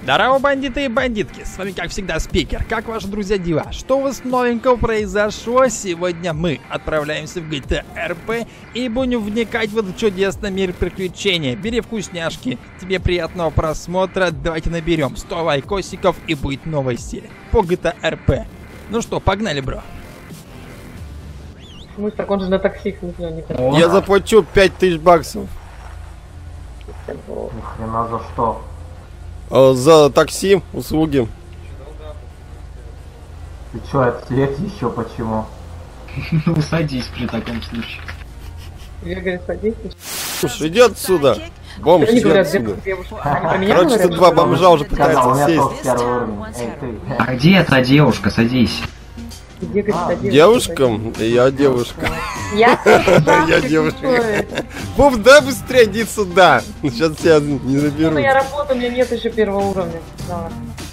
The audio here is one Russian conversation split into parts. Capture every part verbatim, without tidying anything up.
Здорово, бандиты и бандитки, с вами как всегда Спикер. Как ваши друзья дела? Что у вас новенького произошло? Сегодня мы отправляемся в джи ти эй ар пи и будем вникать в этот чудесный мир приключений. Бери вкусняшки, тебе приятного просмотра, давайте наберем сто лайкосиков и будет новая серия по джи ти эй ар пи. Ну что, погнали, бро. Мы так он же на такси не О, я заплачу пять тысяч баксов. Ни хрена за что? А, за такси, услуги. Ты чё, ответь еще почему? Ну садись при таком случае. Я говорю, садись. Слушай, иди отсюда. Бомж, Они иди говорят, отсюда. девушка. Они про меня Короче, говорят, тут два что- бомжа уже Сказал, у пытаются меня сесть. тоже первый уровень. Эй, ты. А где эта девушка? Садись. Где, говорит, А, садись, Девушкам? Я девушка. Я Я девушка. Бомж, дай быстрее, иди сюда. Сейчас тебя не заберу. Ну, я работаю, у меня нет еще первого уровня. Да.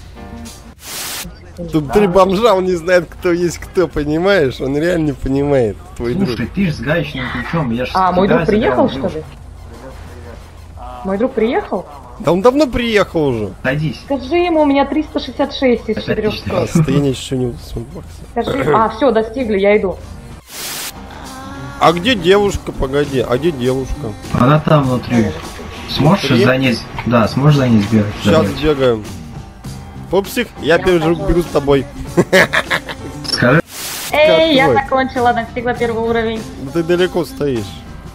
Тут три бомжа, он не знает, кто есть кто, понимаешь? Он реально не понимает, твой друг. Слушай, ты ж с гаечным ключом. Я ж А, мой друг собираюсь приехал, играть в что ли? Мой друг приехал? Да он давно приехал уже. Садись. Скажи ему, у меня триста шестьдесят шесть из Это четырёхсот. отлично. А состояние еще не восемь баксов. Скажи, а, все, достигли, я иду. А где девушка? Погоди, а где девушка? Она там внутри. Сможешь Внутри? за ней... Да, сможешь за ней сбегать? Сейчас забрать? бегаем. Пупсик, я бежу, бегу с тобой. Скажи. Эй, я твой? закончила, достигла первый уровень. Ну ты далеко стоишь.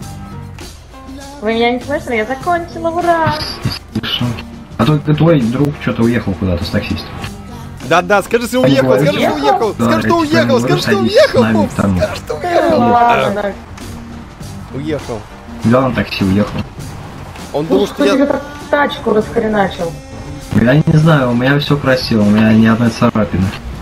Вы меня не слышали? Я закончила, ура! Слышу. А то ты- твой друг что-то уехал куда-то с таксистом. Да-да, скажи, что А уехал, говорю, скажи, что уехал, Да, скажи, что говорит, уехал, что скажи, что садись уехал, с нами Пупс, там. скажи, что Ну, уехал. ладно. Уехал. Да, на такси уехал. Он Ну, думал, что что тебе я... так тачку расхреначил? Я не знаю, у меня все красиво, у меня ни одной царапины.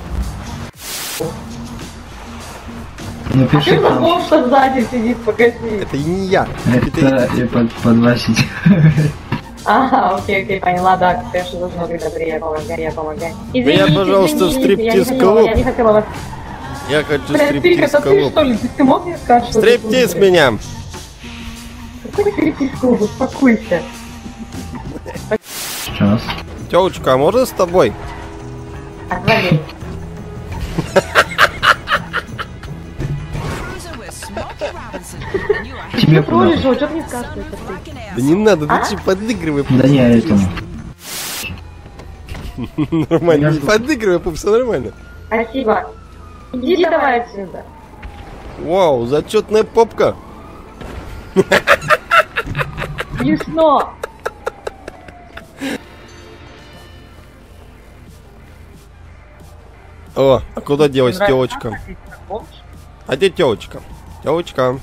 Ну А пиши ты там. забыл, что сзади сидит, погоди. Это и не я. Это и под, подвасить. Ага, окей, окей, поняла, да, конечно, должно быть добрее, я помогаю, я помогаю. Меня, пожалуйста, в извините, я не хотела, стриптиз-клуб. Я не хотела вас... Я хочу Блядь, Пик, стриптиз это ты клуб. что ли? Ты, ты мог мне сказать, что ты Стриптиз тут, меня. Какой стриптиз клуб? Успокойся. Сейчас. Тёлочка, а можно с тобой? Отвали. Тебе Ты троллишь куда? его, что ты не скажешь, что это ты? Да не надо, А? ты че подыгрывай. Да не, этому. Нормально, Я не жду. подыгрывай, Пупс, все нормально. Спасибо. Иди давай отсюда. Вау, зачетная попка. Смешно. О, а куда делась Нравится? телочка? А где телочка? Телочка.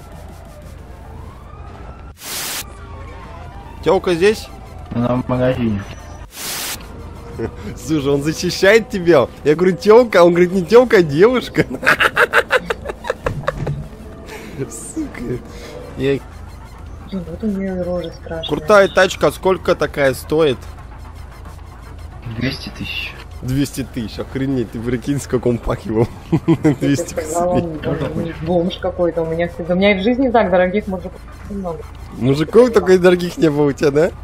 Телка здесь? Она в магазине. Слушай, он защищает тебя. Я говорю, телка, а он говорит, не телка, а девушка. Сука. Я- Блин, вот у нее рожа страшная. Крутая тачка, сколько такая стоит? двести тысяч. двести тысяч, охренеть, ты прикинь, в каком паке был. двести Ты сказала, тысяч. он бомж какой-то у меня, кстати. У меня и в жизни так дорогих мужиков много. Мужиков только и дорогих не было у тебя, да?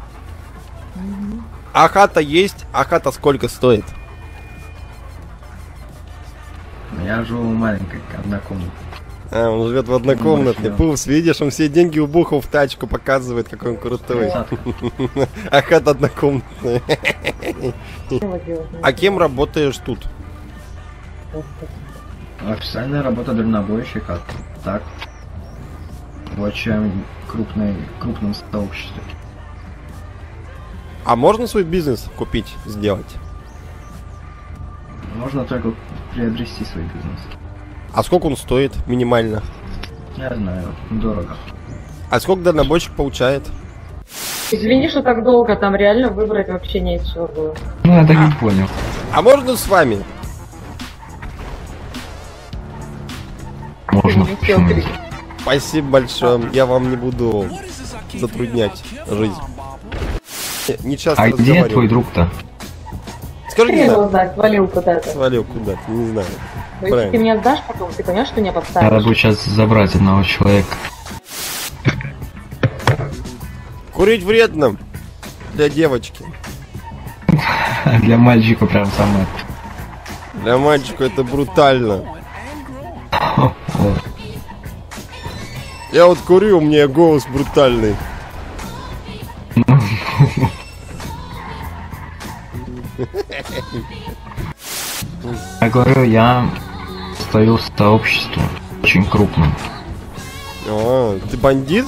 А хата есть? А хата сколько стоит? Я живу в маленькой однокомнатной. А, он живет в однокомнатной. Больше, да. Пупс, видишь, он все деньги убухал в тачку, показывает, какой он крутой. Посадка. А хата однокомнатная. Что делать? А кем работаешь тут? Официальная работа дальнобойщика. Так. В очень крупной, крупном сообществе. А можно свой бизнес купить, сделать? Можно только приобрести свой бизнес. А сколько он стоит минимально? Я знаю, дорого. А сколько дальнобойщик получает? Извини, что так долго, там реально выбрать вообще не из чего было. Ну, я так и понял. А можно с вами? Можно. Не хотел Почему? кричать. Спасибо большое, я вам не буду затруднять жизнь. Не часто А где разговариваю. твой друг-то? Скажи, не Хрен его знаю. знает, свалил куда-то. Свалил куда-то, не знаю. Но если ты Правильно. меня сдашь потом, ты понимаешь, что меня Надо подставишь? будет сейчас забрать одного человека. Курить вредно для девочки. Для мальчика прям самое. Для мальчика это брутально. Я вот курю, у меня голос брутальный. Я говорю, я стою в сообществе очень крупном. А, ты бандит?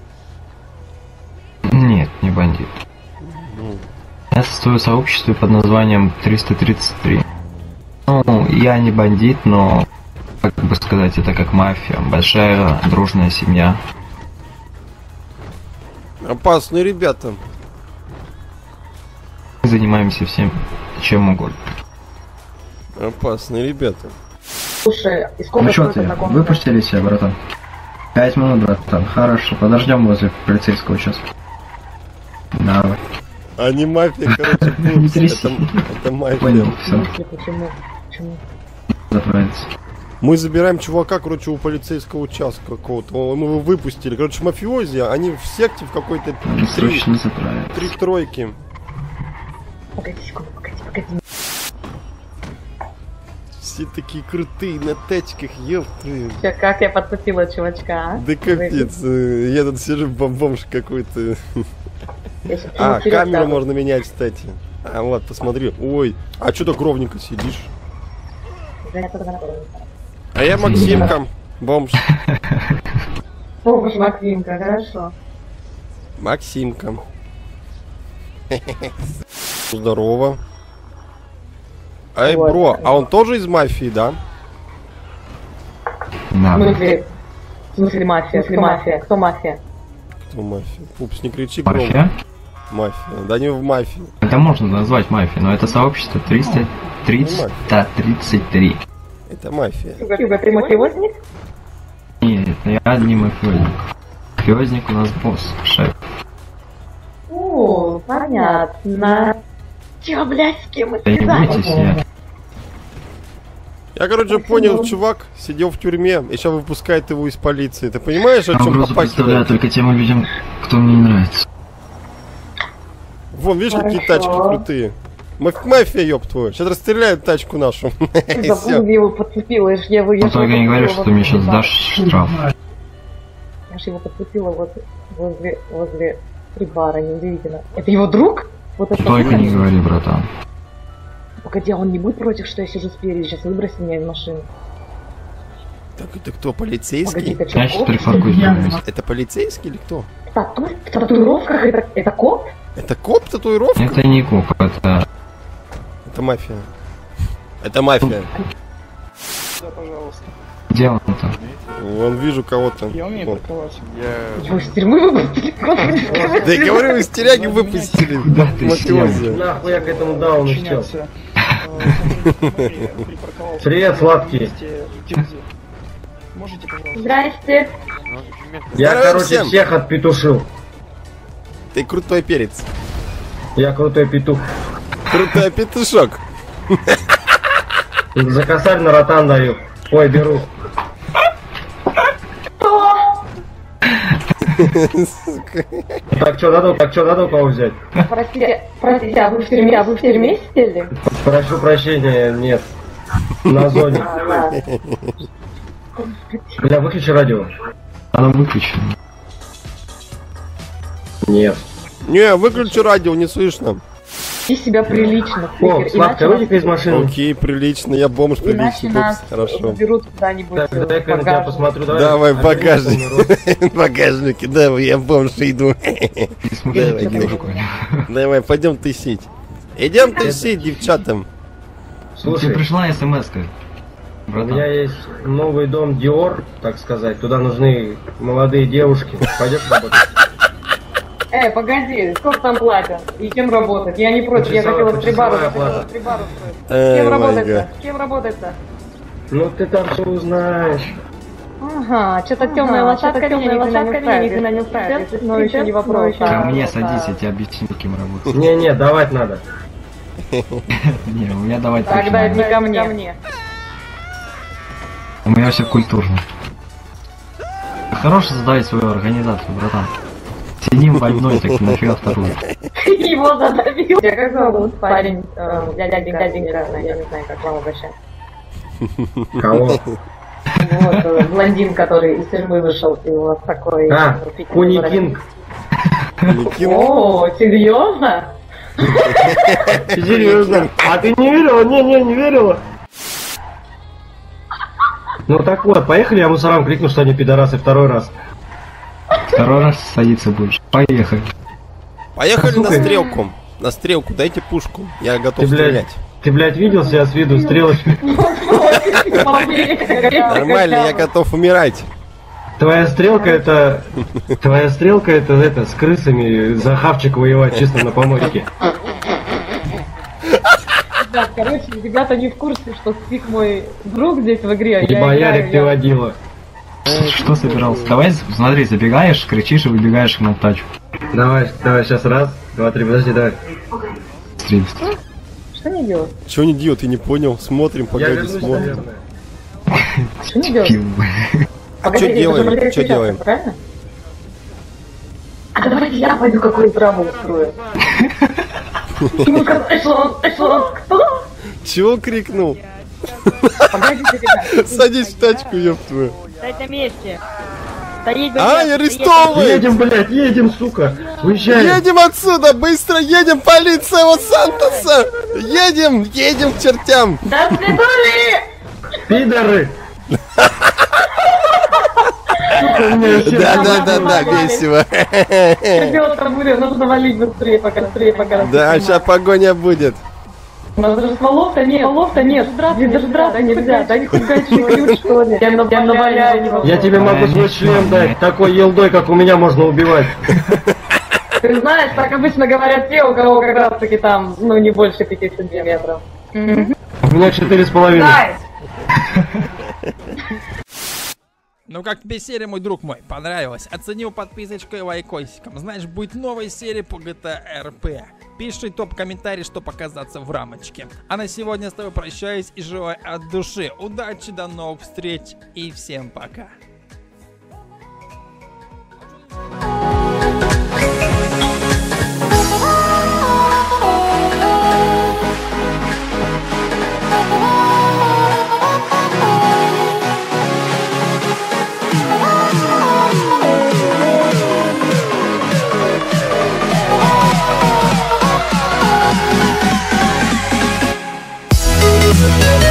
Нет, не бандит. Я состою в сообществе под названием триста тридцать три. Ну, я не бандит, но, как бы сказать, это как мафия. Большая дружная семья. Опасные ребята. Мы занимаемся всем, чем угодно. Опасные ребята. Слушай, и сколько Ну что стоит ты, одна комната? выпустили себя, братан? Пять минут, братан. Хорошо, подождем возле полицейского участка. Давай. А не мафия, короче, Не пупс. тряси. это, это мафия. Понял, все. Почему? Почему? Заправиться. Мы забираем чувака, короче, у полицейского участка какого-то. О, мы его выпустили. Короче, мафиози, они в секте в какой-то Надо три, срочно заправиться. три тройки. Погоди секунду, погоди, погоди. Все такие крутые на тачках, ёпты. Чё, как я подцепила чувачка, а? Да капец, э, я тут сижу бомж какой-то. Я щас А, ему вперёд камеру дам. можно менять, кстати. А вот, посмотри. Ой, а чё так ровненько сидишь? Занято законодательно. А я Максимка, бомж. Бомж Маквинка, хорошо. Максимка. Здорово. Эй, Вот. бро, а он тоже из мафии, да? В Да. смысле? В смысле мафия? В смысле мафия? Кто мафия? Кто мафия? Пупс, не кричи громко. Мафия? Мафия. Да не в мафии. Это можно назвать мафией, но это сообщество триста тридцать три. Это мафия. Юга, ты мафиозник? Нет, я не мафиозник. Мафиозник у нас босс, шеф. О, понятно. Чё, блядь, с кем мы Да не бойтесь, связались? я... Я, короче, понял, чувак сидел в тюрьме и сейчас выпускает его из полиции. Ты понимаешь, о Я чем угрозу представляю попахивает? только тем людям, кто мне не нравится. Вон, видишь, какие Хорошо. тачки крутые. Маф- Мафия, ёб твою. Сейчас расстреляют тачку нашу. И Забыл, всё. его подцепила, я ж я его... я Но ж только его не говори, подцепила что ты мне сейчас возле дашь штраф. бара. Я ж его подцепила вот возле, возле прибара, неудивительно. Это его друг? Вот это Только не друг? говори, братан. Погоди, а он не будет против, что я сижу спереди? Сейчас выброси меня из машины. Так, это кто, Погоди, полицейский? это что, Я сейчас коп? припаркуюсь на месте. Это полицейский или кто? В тату- в татуировках это, это коп? Это коп, татуировка? Это не коп, это... Это мафия. Это мафия. Где он-то? Вон вижу кого-то. Вон. Его из тюрьмы выпустили? Господи, Да я говорю, из тюряги выпустили. Куда ты Мафиози. Нахуй я к этому дауну сел. Привет, сладкий. Здрасте. Я, Здорово короче, всем. всех отпетушил. Ты крутой перец. Я крутой петух. Крутой петушок. За косарь на ротан даю. Ой, беру. Сука. Так что надо, так что надо у кого взять? Простите, простите, а вы в тюрьме, а вы в тюрьме сидели? Прошу прощения, нет. На зоне. Бля, выключи радио. Оно выключено. Нет. Не, выключи радио, не слышно. Веди себя прилично, О, Фликер, сладкая, иначе выйди из машины. Окей, прилично, я бомж Иначе приличный. нас Пупс, хорошо. заберут куда-нибудь Так, в дай-ка я на тебя багажник. посмотрю. Давай, Давай, в Опять багажник. полный рот. В багажнике, давай, я бомж иду. Не смотри Давай, на давай. девушку. Давай, пойдем тусить. Идем тусить, девчатам. Тебе Слушай, пришла смс-ка. у меня Братан. есть новый дом Dior, так сказать. Туда нужны молодые девушки. Пойдешь работать? Э, погоди, сколько там платят? И кем работать? Я не против, я Почасовая- хотела в трибару, почасовая хотела оплата. в трибару устроить. С Эй, кем май работать-то? гад. С кем работать-то? Ну ты там все узнаешь. Ага, что-то темная лошадка меня не устраивает. Не устраивает, но еще не вопрос. Ко а, мне вот, садись, а. я тебе объясню, кем работать. Не-не, давать надо. Не, у меня давать точно Тогда это надо. не ко мне. У меня все культурно. Хорошо создавать свою организацию, братан. Синим больной, так нафига вторую. Его задавил. Я как зовут парень? э, Дяденька, дяденька, я не знаю, как вам обращаться. Кого? Вот, э, блондин, который из тюрьмы вышел, и у вас такой... А, э, Куни Кинг. О, серьезно? Серьезно? А ты не верила? Не, не, не верила. Ну так вот, поехали, я мусорам крикну, что они пидорасы второй раз. Второй раз садиться будешь. Поехали. Поехали на Слушай. стрелку. На стрелку, дайте пушку. Я готов Ты, блядь, стрелять. ты, блядь, видел себя с виду стрелочкой? Нормально, я готов умирать. Твоя стрелка это... Твоя стрелка это, это, с крысами за хавчик воевать чисто на помойке. Да, короче, ребята не в курсе, что Спик мой друг здесь в игре. И Я боярик играю, ты я- водила. Что собирался? Давай, смотри, забегаешь, кричишь и выбегаешь к нам в тачку. Давай, давай, сейчас раз, два, три, подожди, давай. Стрель. Что не делать? Чего не делают, я не понял. Смотрим, Я погоди, вернусь, смотрим. наверное. Что не делать? А что делаем? Что делаем? Правильно? А давайте я пойду какую драму устрою. Ну-ка, эшелон, эшелон, кто? Чего крикнул? Погодите, ребята. Садись в тачку, ёб твою. Стой на месте. Стоять, Ай, блядь, арестовывай! Едем, блядь, едем, сука! Уезжаем! Едем отсюда, быстро едем, полиция Лос-Сантоса! Едем, едем к чертям! До свидания! Пидоры! Да, да, да, да, весело. Ребята, будем, нужно валить быстрее, пока, быстрее, пока. Да, сейчас погоня будет. У нас даже стволов-то нет, стволов-то нет. Здесь даже драться нельзя, да не хугачи, что ли? Я на- я наваляю его. Я тебе могу свой член дать, такой елдой, как у меня, можно убивать. Ты знаешь, так обычно говорят те, у кого как раз таки там, ну, не больше пяти сантиметров. У меня четыре с половиной. Дай! Ну как тебе серия, мой друг мой? Понравилось? Оценил подписочкой и лайкосиком. Знаешь, будет новая серия по джи ти эй ар пи. Пиши топ-комментарий, что показаться в рамочке. А на сегодня с тобой прощаюсь и желаю от души удачи, до новых встреч и всем пока. We'll be right back.